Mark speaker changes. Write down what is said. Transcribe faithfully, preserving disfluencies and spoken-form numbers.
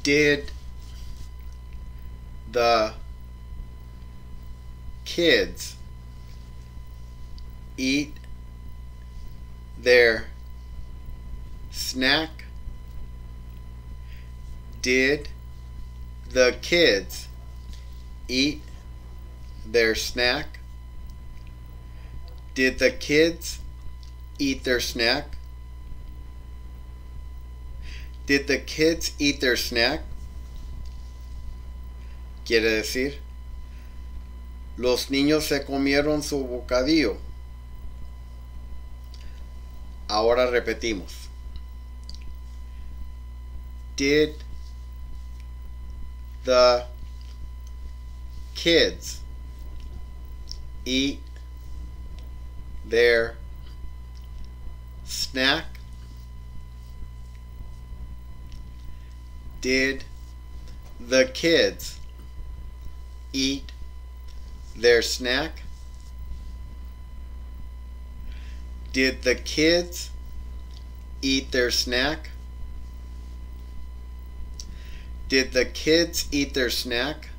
Speaker 1: Did the kids eat their snack? Did the kids eat their snack? Did the kids eat their snack? Did the kids eat their snack? Quiere decir, los niños se comieron su bocadillo. Ahora repetimos. Did the kids eat their snack? Did the kids eat their snack? Did the kids eat their snack? Did the kids eat their snack?